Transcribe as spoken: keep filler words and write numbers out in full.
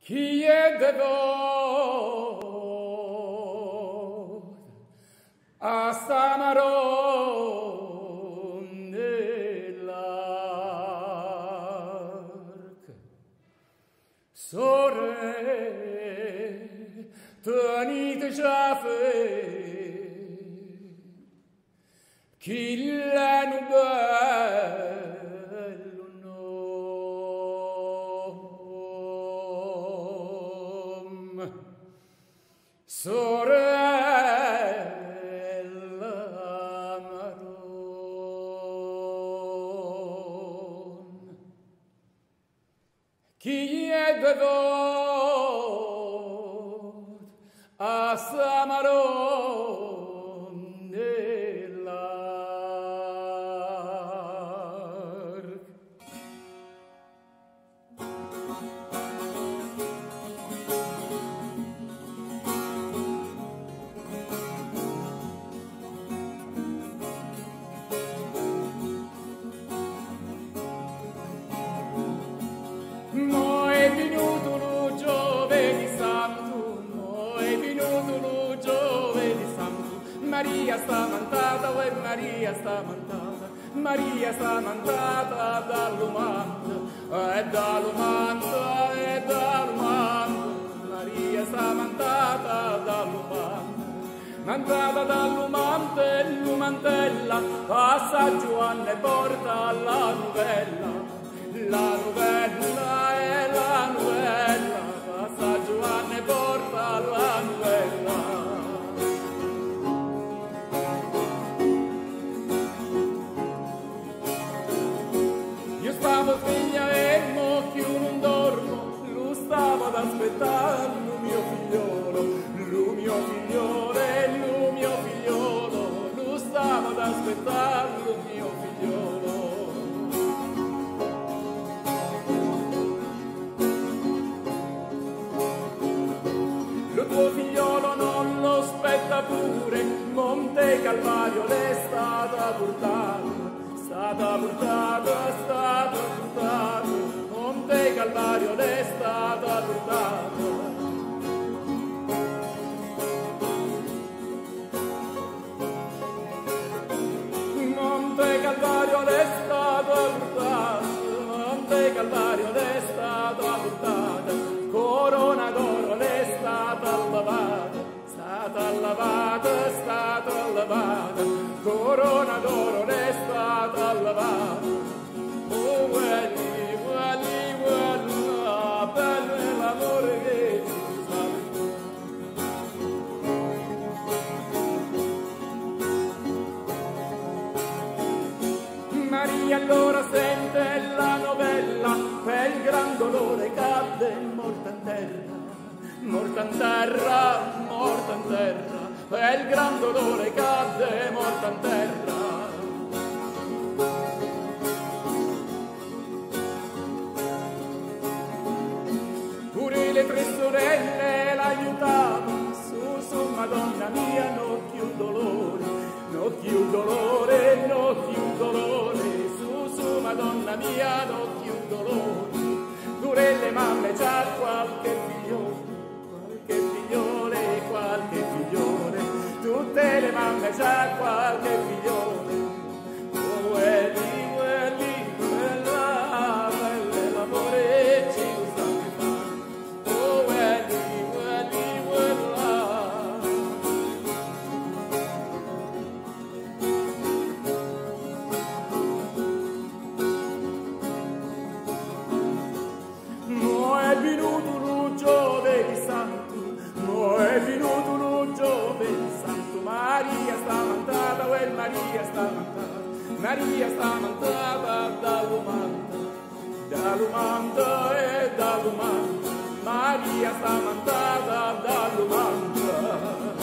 Chi è devoto a sta maronnell'arc? Sore, tenite già fe, chi l'è nu bello nom. Sorella Maron, chi è devoto a sta Maron nell'arc? Mo è venuto lo giovedì santo, mo è venuto lo giovedì santo, Maria sta mantata, e Maria sta mantata, Maria sta mantata dall'umando, e dall'umando, e dall'umando, Maria sta mantata dall'umando, mantata dall'umante, l'umantella, passa Giovanni e porta la novella. La novella è la novella, passa Giovanni e porta la novella. Io stavo sveglia e mo che io non dormo, lui stava ad aspettare il mio figliolo, lui mio figliolo e lui mio figliolo, lui stava ad aspettare il mio figliolo. Tuo figliolo non lo spetta pure, Monte Calvario l'è stata portata, stata portata, stata portata, Monte Calvario l'è stata portata. Monte Calvario l'è stata portata, Monte Calvario l'è stata portata, corona d'oro l'è stata lavata, stata lavata, stata lavata, corona d'oro l'è stata lavata. Oh, quelli, quelli, quelli, bello è l'amore che ti Maria allora sente la novella, per il gran dolore cadde morta in terra, morta in terra, morta in terra, per il gran dolore cadde morta in terra. Pure le tre sorelle l'aiutavano, su su Madonna mia, non più dolore, non più dolore, non più dolore, su su Madonna mia, non più dolore. Pure le mamme c'ha qualche figliolo, qualche figliole, qualche figliole, tutte le mamme c'ha qualche figliole. Oh, quelli, quelli, quella, quella è l'amore ci usa che fa. Oh, quelli, quelli, quella. Mo è venuto lo giovedì santo, mo è venuto lo giovedì santo, Maria sta mantata, quel Maria sta mantata, Maria sta mantata dall'umanda, dall'umanda e dall'umanda, Maria sta mantata dall'umanda.